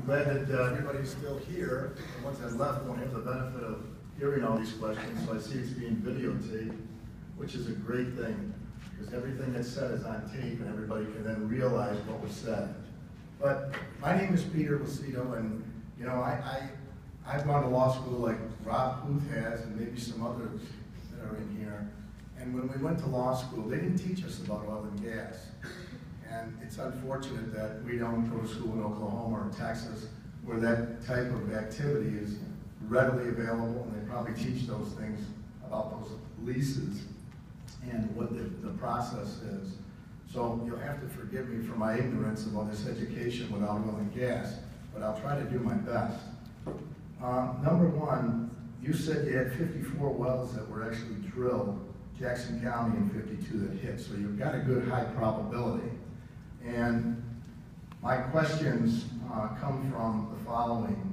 glad that everybody's still here. The ones that left won't have the benefit of hearing all these questions, so I see it's being videotaped, which is a great thing, because everything that's said is on tape and everybody can then realize what was said. But my name is Peter Lucido, and you know, I've gone to law school like Rob Huth has, and maybe some others that are in here. And when we went to law school, they didn't teach us about oil and gas. And it's unfortunate that we don't go to school in Oklahoma or Texas where that type of activity is readily available, and they probably teach those things about those leases and what the process is. So you'll have to forgive me for my ignorance about this education without oil and gas, but I'll try to do my best. Number one, you said you had 54 wells that were actually drilled, Jackson County, and 52 that hit, so you've got a good high probability. And my questions come from the following.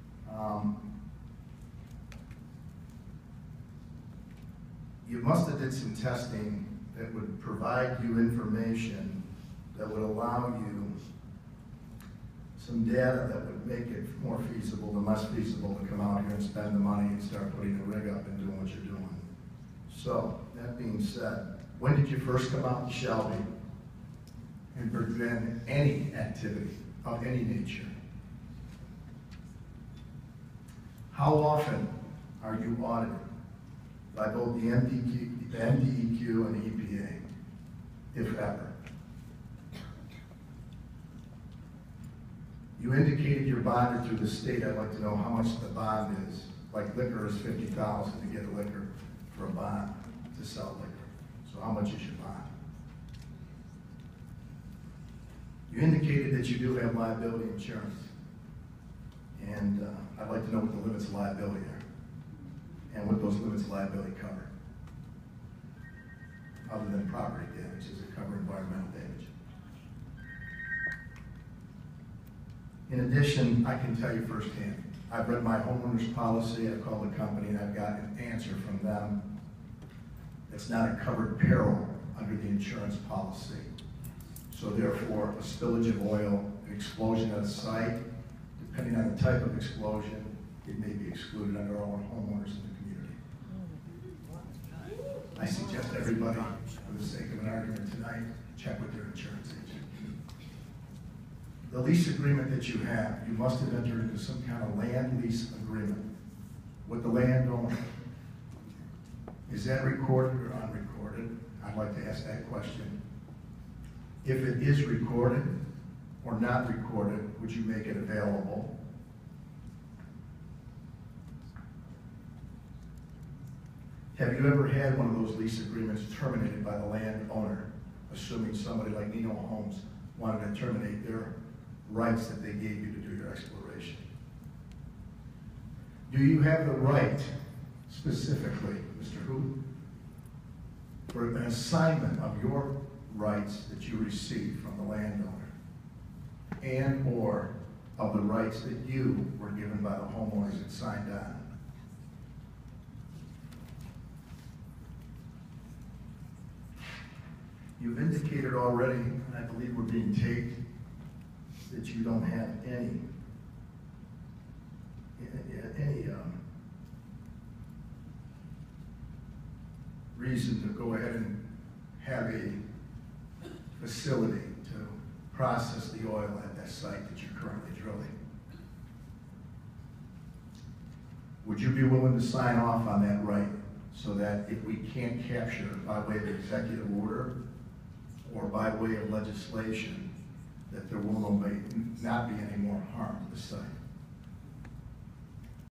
You must have did some testing that would provide you information that would allow you some data that would make it more feasible than less feasible to come out here and spend the money and start putting the rig up and doing what you're doing. So, that being said, when did you first come out to Shelby and begin any activity of any nature? How often are you audited by both the MDEQ and the EPA, if ever? You indicated you're bonded through the state. I'd like to know how much the bond is. Like liquor is $50,000 to get a liquor for a bond to sell liquor. So how much is your bond? You indicated that you do have liability insurance. And I'd like to know what the limits of liability are and what those limits of liability cover. Other than property damage, does it cover environmental damage? In addition, I can tell you firsthand, I've read my homeowner's policy, I've called the company, and I've got an answer from them. It's not a covered peril under the insurance policy. So therefore, a spillage of oil, an explosion at a site, depending on the type of explosion, it may be excluded under our homeowners in the community. I suggest everybody, for the sake of an argument tonight, check with their insurance agent. The lease agreement that you have, you must have entered into some kind of land lease agreement with the landowner. Is that recorded or unrecorded? I'd like to ask that question. If it is recorded or not recorded, would you make it available? Have you ever had one of those lease agreements terminated by the landowner, assuming somebody like Nino Homes wanted to terminate their rights that they gave you to do your exploration? Do you have the right, specifically, Mr. Huth, for an assignment of your rights that you received from the landowner and or of the rights that you were given by the homeowners that signed on? You've indicated already, and I believe we're being taped, that you don't have any reason to go ahead and have a facility to process the oil at that site that you're currently drilling. Would you be willing to sign off on that right so that if we can't capture by way of executive order or by way of legislation, that there will not be any more harm to the site?